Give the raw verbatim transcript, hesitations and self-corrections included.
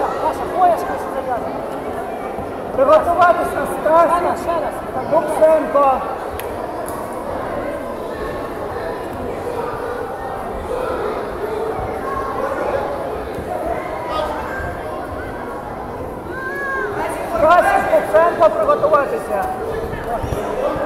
Паша, пояс краще зав'язати. Приготуватися Стасик. Ще раз, ще раз. Буксенко. Стасик, Буксенко, приготуватися.